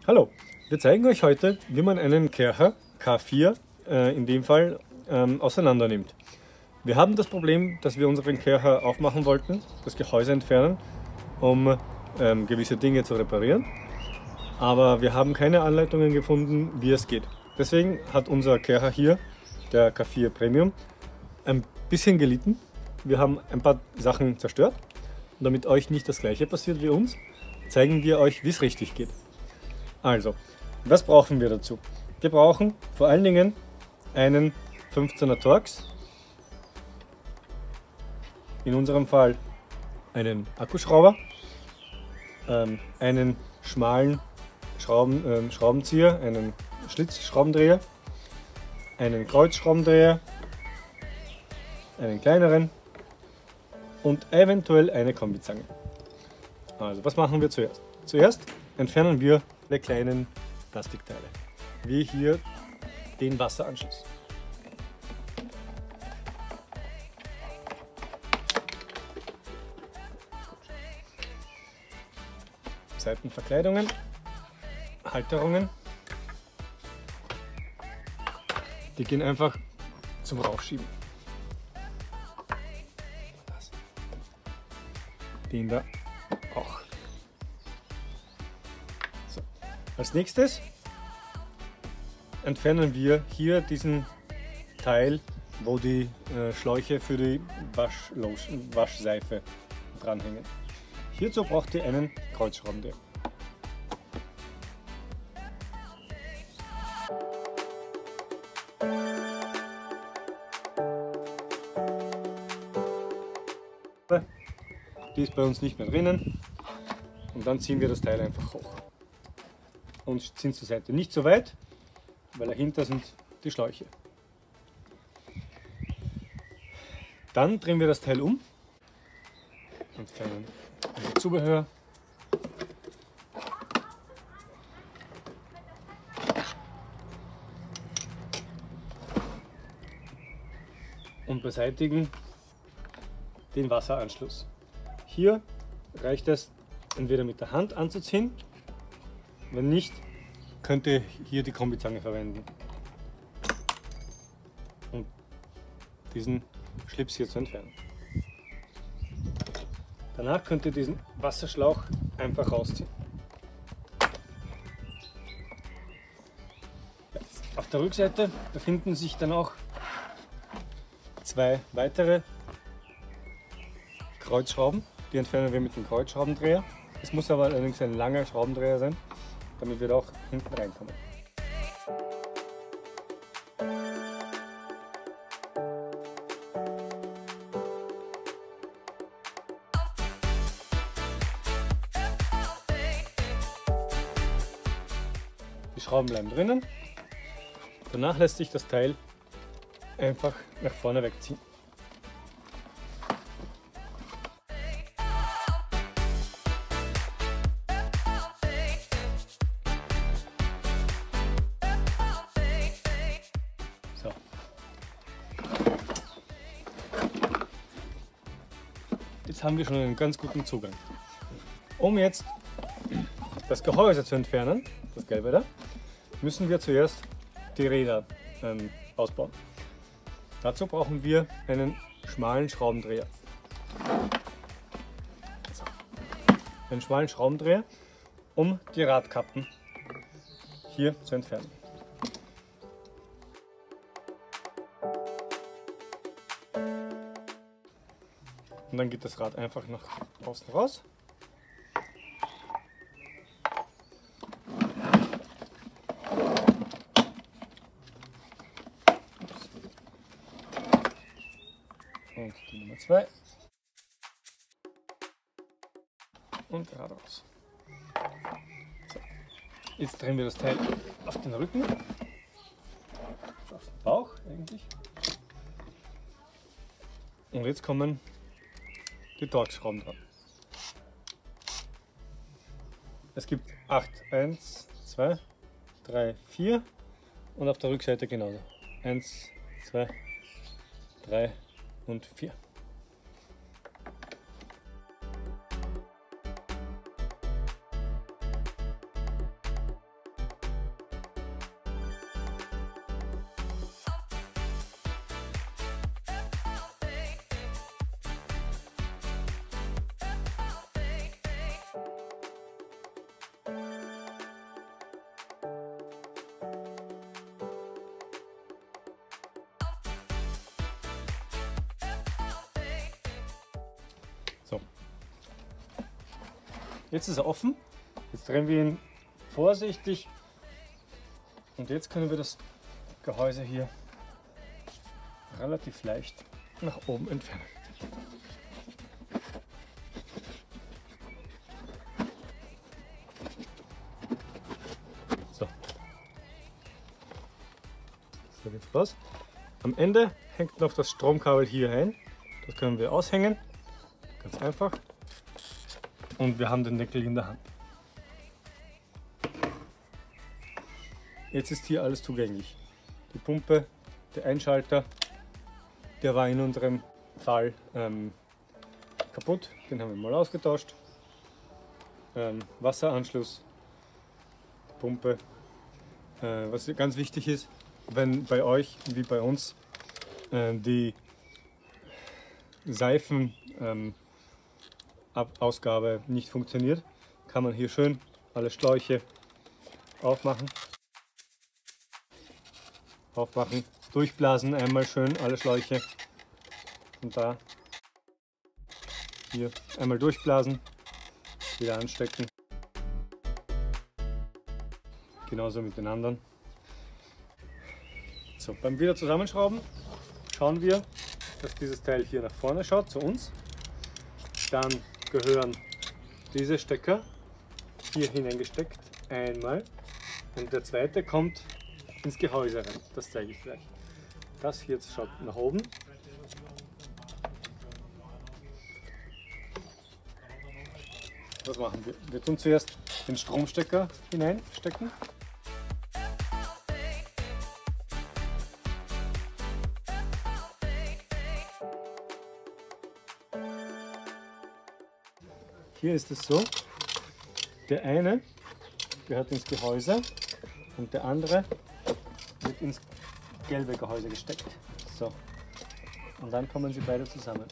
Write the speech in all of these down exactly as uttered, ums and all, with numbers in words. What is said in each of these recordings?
Hallo, wir zeigen euch heute, wie man einen Kercher K vier äh, in dem Fall ähm, auseinander nimmt. Wir haben das Problem, dass wir unseren Kercher aufmachen wollten, das Gehäuse entfernen, um ähm, gewisse Dinge zu reparieren. Aber wir haben keine Anleitungen gefunden, wie es geht. Deswegen hat unser Kercher hier, der K vier Premium, ein bisschen gelitten. Wir haben ein paar Sachen zerstört. Und damit euch nicht das gleiche passiert wie uns, zeigen wir euch, wie es richtig geht. Also, was brauchen wir dazu? Wir brauchen vor allen Dingen einen fünfzehner Torx, in unserem Fall einen Akkuschrauber, ähm, einen schmalen Schrauben, äh, Schraubenzieher, einen Schlitzschraubendreher, einen Kreuzschraubendreher, einen kleineren und eventuell eine Kombizange. Also, was machen wir zuerst? Zuerst entfernen wir die kleinen Plastikteile, wie hier den Wasseranschluss. Seitenverkleidungen, Halterungen, die gehen einfach zum Rausschieben. Den da auch. So. Als nächstes entfernen wir hier diesen Teil, wo die äh, Schläuche für die Waschlotion, Waschseife dranhängen. Hierzu braucht ihr einen Kreuzschraubendreher. Die ist bei uns nicht mehr drinnen und dann ziehen wir das Teil einfach hoch und ziehen zur Seite. Nicht so weit, weil dahinter sind die Schläuche. Dann drehen wir das Teil um und entfernen das Zubehör. Und beseitigen den Wasseranschluss. Hier reicht es, entweder mit der Hand anzuziehen, wenn nicht, könnt ihr hier die Kombizange verwenden, um diesen Schlips hier zu entfernen. Danach könnt ihr diesen Wasserschlauch einfach rausziehen. Auf der Rückseite befinden sich dann auch zwei weitere Kreuzschrauben. Die entfernen wir mit dem Kreuzschraubendreher. Es muss aber allerdings ein langer Schraubendreher sein, damit wir da auch hinten reinkommen. Die Schrauben bleiben drinnen. Danach lässt sich das Teil einfach nach vorne wegziehen. So. Jetzt haben wir schon einen ganz guten Zugang. Um jetzt das Gehäuse zu entfernen, das Gelbe da, müssen wir zuerst die Räder ähm, ausbauen. Dazu brauchen wir einen schmalen Schraubendreher. So. Einen schmalen Schraubendreher, um die Radkappen hier zu entfernen. Und dann geht das Rad einfach nach außen raus. Und die Nummer zwei. Und geradeaus. So. Jetzt drehen wir das Teil auf den Rücken. Auf den Bauch eigentlich. Und jetzt kommen die Torx-Schrauben dran. Es gibt acht. eins, zwei, drei, vier und auf der Rückseite genauso. eins, zwei, drei und vier. Jetzt ist er offen. Jetzt drehen wir ihn vorsichtig. Und jetzt können wir das Gehäuse hier relativ leicht nach oben entfernen. So. So geht's los. Am Ende hängt noch das Stromkabel hier ein. Das können wir aushängen. Ganz einfach. Und wir haben den Deckel in der Hand. Jetzt ist hier alles zugänglich. Die Pumpe, der Einschalter, der war in unserem Fall ähm, kaputt. Den haben wir mal ausgetauscht. Ähm, Wasseranschluss, die Pumpe. Äh, was ganz wichtig ist, wenn bei euch wie bei uns äh, die Seifen ähm, Ausgabe nicht funktioniert, kann man hier schön alle Schläuche aufmachen. Aufmachen, durchblasen, einmal schön alle Schläuche und da hier einmal durchblasen, wieder anstecken. Genauso mit den anderen. So, beim wieder zusammenschrauben schauen wir, dass dieses Teil hier nach vorne schaut, zu uns. Dann gehören diese Stecker hier hineingesteckt, einmal, und der zweite kommt ins Gehäuse rein. Das zeige ich gleich. Das hier jetzt schaut nach oben. Was machen wir? Wir tun zuerst den Stromstecker hineinstecken. Hier ist es so, der eine gehört ins Gehäuse und der andere wird ins gelbe Gehäuse gesteckt. So. Und dann kommen sie beide zusammen.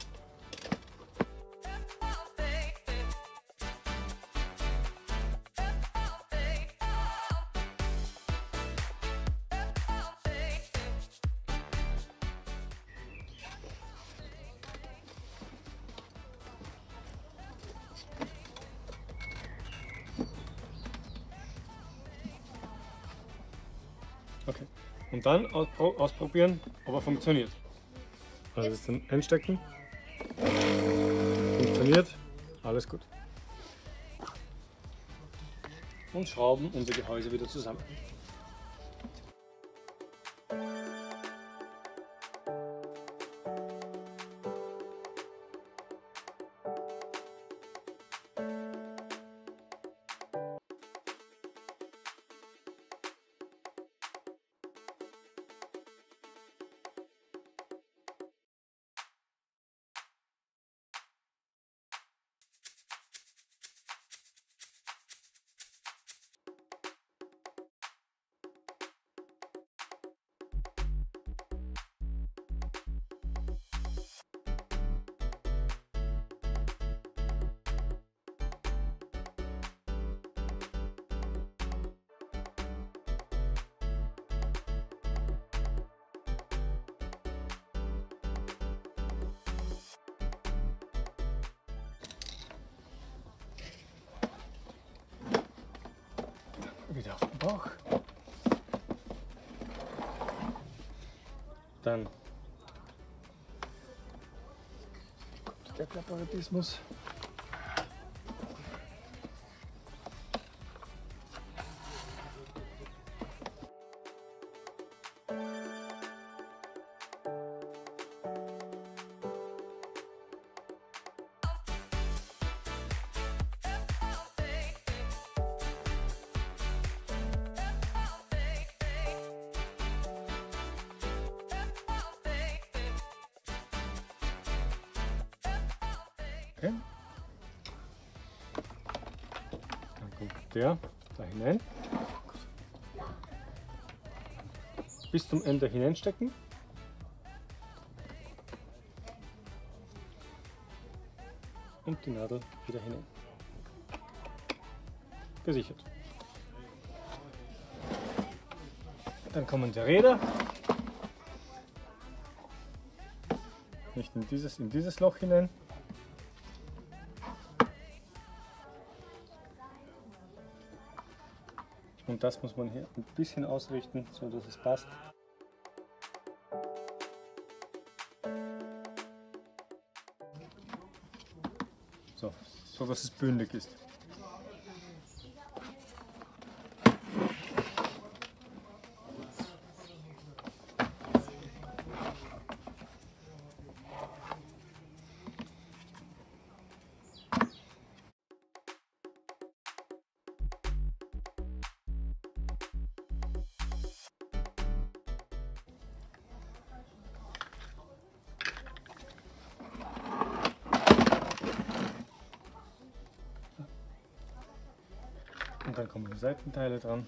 Okay. Und dann ausprobieren, ob er funktioniert. Also jetzt dann einstecken. Funktioniert. Alles gut. Und schrauben unser Gehäuse wieder zusammen. Wieder auf den Bauch. Dann kommt der Apparatismus. Okay. Dann kommt der da hinein. Bis zum Ende hineinstecken. Und die Nadel wieder hinein. Gesichert. Dann kommen die Räder. Nicht in dieses, in dieses Loch hinein. Und das muss man hier ein bisschen ausrichten, so dass es passt. So, so dass es bündig ist. Und dann kommen die Seitenteile dran.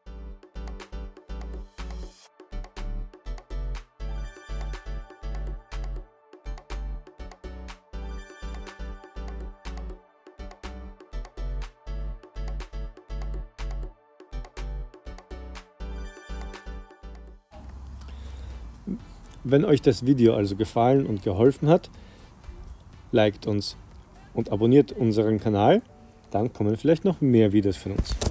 Wenn euch das Video also gefallen und geholfen hat, liked uns und abonniert unseren Kanal. Dann kommen vielleicht noch mehr Videos von uns.